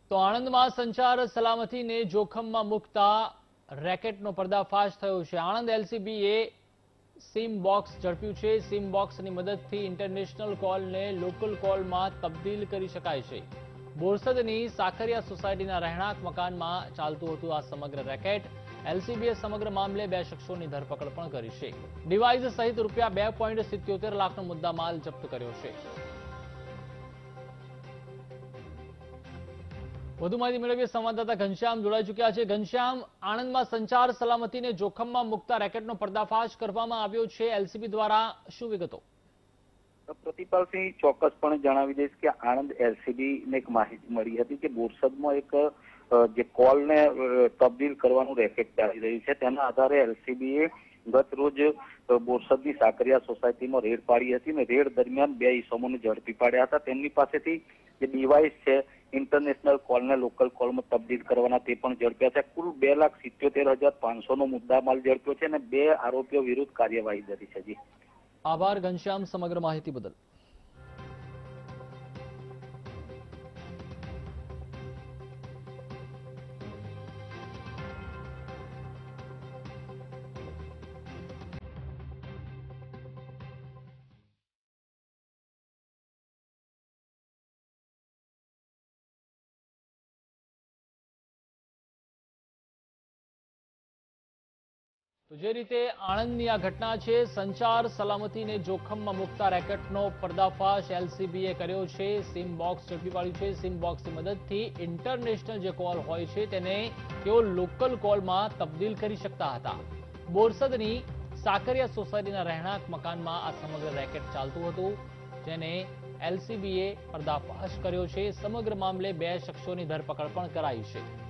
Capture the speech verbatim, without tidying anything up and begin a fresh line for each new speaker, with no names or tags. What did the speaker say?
તો આણંદમાં સંચાર સલામતીને જોખમમાં મૂકતા રેકેટનો પર્દાફાશ થયો છે। આણંદ એલસીબીએ સિમ બોક્સ ઝડપ્યું છે। સિમ બોક્સની મદદથી ઇન્ટરનેશનલ કોલને લોકલ કોલમાં તબદીલ કરી શકાય છે। બોરસદની સાકરિયા સોસાયટીના રહેણાંક મકાનમાં ચાલતું હતું આ સમગ્ર રેકેટ। એલસીબીએ સમગ્ર મામલે બે શખ્સોની ધરપકડ પણ કરી છે। ડિવાઇસ સહિત રૂપિયા બે પોઈન્ટ સિત્યોતેર લાખનો મુદ્દામાલ જપ્ત કર્યો છે। વધુ માહિતી મેળવીએ સંવાદદાતા ઘનશ્યામ જોડાઈ ચૂક્યા છે। ઘનશ્યામ, આણંદમાં સંચાર સલામતીને જોખમમાં મૂકતા રેકેટનો પર્દાફાશ કરવામાં આવ્યો છે એલસીબી દ્વારા, શું વિગતો?
પ્રતિપાલસિંહ ચોક્કસપણે જણાવી દઈશ કે આણંદ એલસીબીને એક માહિતી મળી હતી કે બોરસદમાં એક જે કોલને તબદીલ કરવાનું રેકેટ ચાલી રહ્યું છે, તેના આધારે એલસીબીએ ગત રોજ બોરસદની સાકરિયા સોસાયટીમાં રેડ પાડી હતી અને રેડ દરમિયાન બે ઈસમોને ઝડપી પાડ્યા હતા। તેમની પાસેથી જે ડિવાઇસ છે ઇન્ટરનેશનલ કોલને લોકલ કોલમાં તબદીલ કરવાના તે પણ ઝડપ્યા છે। કુલ બે લાખ સિત્યોતેર હજાર પાંચસો નો મુદ્દામાલ ઝડપ્યો છે અને બે આરોપીઓ વિરુદ્ધ કાર્યવાહી કરી છે। જી
આભાર ઘનશ્યામ સમગ્ર માહિતી બદલ। તો જે રીતે આણંદની આ ઘટના છે, સંચાર સલામતીને જોખમમાં મૂકતા રેકેટનો પર્દાફાશ એલસીબીએ કર્યો છે। સિમ બોક્સ ઝડપી પાડ્યું છે। સિમ બોક્સની મદદથી ઇન્ટરનેશનલ જે કોલ હોય છે તેને તેઓ લોકલ કોલમાં તબદીલ કરી શકતા હતા। બોરસદની સાકરિયા સોસાયટીના રહેણાંક મકાનમાં આ સમગ્ર રેકેટ ચાલતું હતું, જેને એલસીબીએ પર્દાફાશ કર્યો છે। સમગ્ર મામલે બે શખ્સોની ધરપકડ પણ કરાઈ છે।